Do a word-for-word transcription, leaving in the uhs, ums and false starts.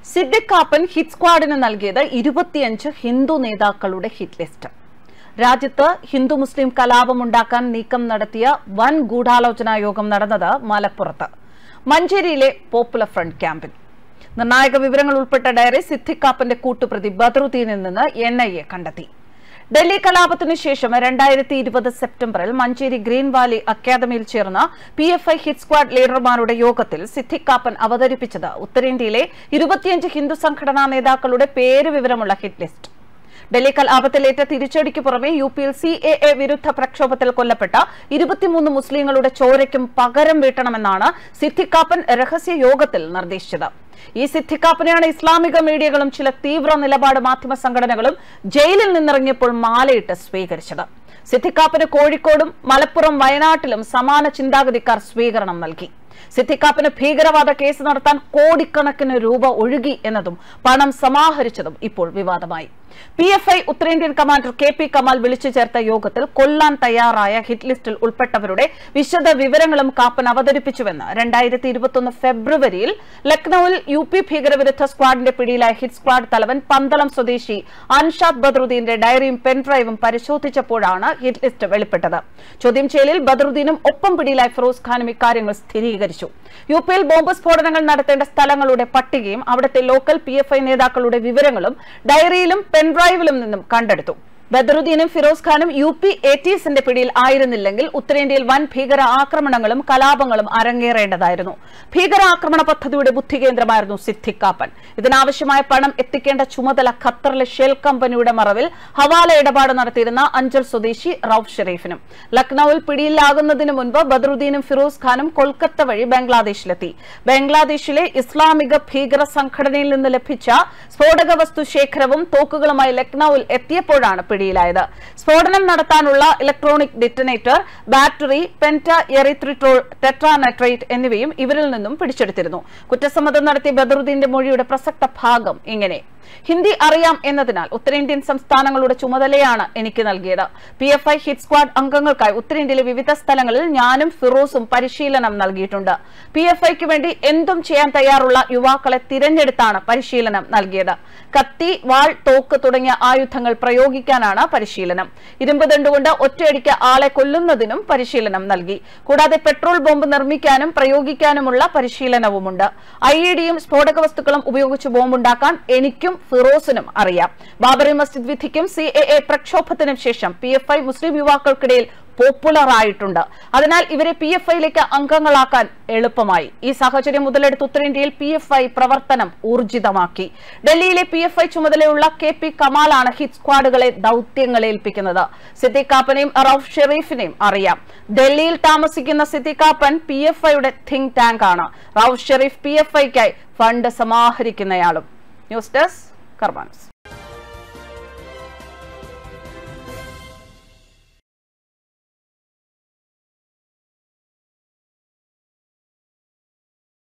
Siddique Kappan hit സ്ക്വാഡിന് നൽകിയത് ഇരുപത്തിയഞ്ച് ഹിന്ദു നേതാക്കളുടെ ഹിറ്റ് ലിസ്റ്റ്. രാജ്യത്ത് ഹിന്ദു മുസ്ലിം കലാപമുണ്ടാക്കാൻ നീക്കം നടത്തിയ വൻ ഗൂഢാലോചനാ യോഗം നടന്നത് മലപ്പുറത്ത് മഞ്ചേരിയിലെ പോപ്പുലർ ഫ്രണ്ട് ക്യാമ്പിൽ. നിർണായക വിവരങ്ങൾ ഉൾപ്പെട്ട ഡയറി സിദ്ദിഖ് കാപ്പന്റെ കൂട്ടുപ്രതി ബദറുദ്ദീനിൽ നിന്ന് എൻ ഐ എ കണ്ടെത്തി. ഡൽഹി കലാപത്തിനു ശേഷം രണ്ടായിരത്തി ഇരുപത് സെപ്റ്റംബറിൽ മഞ്ചേരി ഗ്രീൻ വാലി അക്കാദമിയിൽ ചേർന്ന P F I hit squad ലീഡർമാരുടെ യോഗത്തിൽ സിദ്ദിഖ് കാപ്പൻ അവതരിപ്പിച്ചത് ഉത്തരേന്ത്യയിലെ ഇരുപത്തിയഞ്ച് ഹിന്ദു സംഘടനാ നേതാക്കളുടെ പേര് വിവരമുള്ള ഹിറ്റ് ലിസ്റ്റ്. ഡൽഹി കലാപത്തിലേറ്റ തിരിച്ചടിക്ക് പുറമെ യു പിയിൽ സി എ എ വിരുദ്ധ പ്രക്ഷോഭത്തിൽ കൊല്ലപ്പെട്ട ഇരുപത്തിമൂന്ന് മുസ്ലിങ്ങളുടെ ചോരയ്ക്കും പകരം വീട്ടണമെന്നാണ് സിദ്ദിഖ് കാപ്പൻ രഹസ്യ യോഗത്തിൽ നിർദ്ദേശിച്ചത്. ഈ സിദ്ദിഖ് കാപ്പനെയാണ് ഇസ്ലാമിക മീഡിയകളും ചില തീവ്ര നിലപാട് മാധ്യമ സംഘടനകളും ജയിലിൽ നിന്നിറങ്ങിയപ്പോൾ മാലയിട്ട് സ്വീകരിച്ചത്. സിദ്ദിഖ് കാപ്പന് കോഴിക്കോടും മലപ്പുറം വയനാട്ടിലും സമാന ചിന്താഗതിക്കാർ സ്വീകരണം നൽകി. സിദ്ദിഖ് കാപ്പന് ഭീകരവാദ കേസ് നടത്താൻ കോടിക്കണക്കിന് രൂപ ഒഴുകി എന്നതും പണം സമാഹരിച്ചതും ഇപ്പോൾ വിവാദമായി. പി എഫ് ഐ ഉത്തരേന്ത്യൻ കമാൻഡർ കെ പി കമാൽ വിളിച്ചു ചേർത്ത യോഗത്തിൽ കൊല്ലാൻ തയ്യാറായ ഹിറ്റ് ലിസ്റ്റിൽ ഉൾപ്പെട്ടവരുടെ വിശദ വിവരങ്ങളും കാപ്പൻ അവതരിപ്പിച്ചുവെന്ന് രണ്ടായിരത്തി ഇരുപത്തിയൊന്ന് ഫെബ്രുവരിയിൽ ലക്നൌവിൽ യു പി ഭീകരവിരുദ്ധ സ്ക്വാഡിന്റെ പിടിയിലായ ഹിറ്റ് സ്ക്വാഡ് തലവൻ പന്തളം സ്വദേശി അൻഷാദ് ബദറുദ്ദീന്റെ ഡയറിയും പെൻഡ്രൈവും പരിശോധിച്ചപ്പോഴാണ് ഹിറ്റ് ലിസ്റ്റ് വെളിപ്പെട്ടത്. ചോദ്യം ചെയ്യലിൽ ബദറുദ്ദീനും ഒപ്പം പിടിയിലായ ഫിറോസ് ഖാനും ഇക്കാര്യങ്ങൾ സ്ഥിരീകരിച്ചു. യു പിയിൽ ബോംബ് സ്ഫോടനങ്ങൾ നടത്തേണ്ട സ്ഥലങ്ങളുടെ പട്ടികയും അവിടുത്തെ ലോക്കൽ പി എഫ് ഐ നേതാക്കളുടെ വിവരങ്ങളും ഡയറിയിലും പെൻഡ്രൈവിലും നിന്നും കണ്ടെടുത്തു. ബദറുദ്ദീനും ഫിറോസ് ഖാനും യു പി എറ്റീസിന്റെ പിടിയിൽ ആയിരുന്നില്ലെങ്കിൽ ഉത്തരേന്ത്യയിൽ വൻ ഭീകര ആക്രമണങ്ങളും കലാപങ്ങളും അരങ്ങേറേണ്ടതായിരുന്നു. ഭീകരാക്രമണ പദ്ധതിയുടെ ബുദ്ധികേന്ദ്രമായിരുന്നു സിദ്ദിഖ് കാപ്പൻ. ഇതിനാവശ്യമായ പണം എത്തിക്കേണ്ട ചുമതല ഖത്തറിലെ ഷെൽ കമ്പനിയുടെ മറവിൽ ഹവാല ഇടപാട് നടത്തിയിരുന്ന അഞ്ചൽ സ്വദേശി റൌഫ് ഷെരീഫിനും. ലക്നൌവിൽ പിടിയിലാകുന്നതിന് മുൻപ് ബദറുദ്ദീനും ഫിറോസ് ഖാനും കൊൽക്കത്ത വഴി ബംഗ്ലാദേശിലെത്തി. ബംഗ്ലാദേശിലെ ഇസ്ലാമിക ഭീകര സംഘടനയിൽ നിന്ന് ലഭിച്ച സ്ഫോടക വസ്തു ശേഖരവും തോക്കുകളുമായി ലക്നൌവിൽ എത്തിയപ്പോഴാണ് പിടിയിലായത്. സ്ഫോടനം നടത്താനുള്ള electronic detonator, battery, pentaerythritol tetranitrate എന്നിവയും ഇവരിൽ നിന്നും പിടിച്ചെടുത്തിരുന്നു. കുറ്റസമ്മതം നടത്തിയ ബദറുദ്ദീന്റെ മൊഴിയുടെ പ്രസക്ത ഭാഗം ഇങ്ങനെ: ഹിന്ദി അറിയാം എന്നതിനാൽ ഉത്തരേന്ത്യൻ സംസ്ഥാനങ്ങളുടെ ചുമതലയാണ് എനിക്ക് നൽകിയത്. P F I hit squad അംഗങ്ങൾക്കായി ഉത്തരേന്ത്യയിലെ വിവിധ സ്ഥലങ്ങളിൽ ഞാനും ഫിറോസും പരിശീലനം നൽകിയിട്ടുണ്ട്. പി എഫ് ഐക്ക് വേണ്ടി എന്തും ചെയ്യാൻ തയ്യാറുള്ള യുവാക്കളെ തിരഞ്ഞെടുത്താണ് പരിശീലനം നൽകിയത്. കത്തി, വാൾ, തോക്ക് തുടങ്ങിയ ആയുധങ്ങൾ പ്രയോഗിക്കാനാണ് പരിശീലനം. ഇരുമ്പ് ദണ്ടുകൊണ്ട് ഒറ്റയടിക്ക് ആളെ കൊല്ലുന്നതിനും പരിശീലനം നൽകി. കൂടാതെ പെട്രോൾ ബോംബ് നിർമ്മിക്കാനും പ്രയോഗിക്കാനുമുള്ള പരിശീലനവുമുണ്ട്. ഐ ഇ ഡിയും സ്ഫോടക വസ്തുക്കളും ഉപയോഗിച്ച് ബോംബുണ്ടാക്കാൻ എനിക്കും ഫിറോസിനും അറിയാം. ബാബറി മസ്ജിദ് വിധിക്കും സി എ എ പ്രക്ഷോഭത്തിനും ശേഷം പി എഫ് ഐ മുസ്ലിം യുവാക്കൾക്കിടയിൽ പോപ്പുലർ ആയിട്ടുണ്ട്. അതിനാൽ ഇവരെ പി എഫ് ഐയിലേക്ക് അംഗങ്ങളാക്കാൻ എളുപ്പമായി. ഈ സാഹചര്യം മുതലെടുത്ത് ഉത്തരേന്ത്യയിൽ പി എഫ് ഐ പ്രവർത്തനം ഊർജിതമാക്കി. ഡൽഹിയിലെ പി എഫ് ഐ ചുമതലയുള്ള കെ പി കമാലാണ് ഹിറ്റ് സ്ക്വാഡുകളെ ദൌത്യങ്ങൾ ഏൽപ്പിക്കുന്നത്. സിദ്ദിഖ് കാപ്പനെയും റൌഫ് ഷെരീഫിനെയും അറിയാം. ഡൽഹിയിൽ താമസിക്കുന്ന സിദ്ദിഖ് കാപ്പൻ പി എഫ് ഐയുടെ തിങ്ക് ടാങ്ക് ആണ്. റൌഫ് ഷെരീഫ് പി എഫ് ഐക്കായി ഫണ്ട് സമാഹരിക്കുന്നയാളും. News desk കർമാനസ്.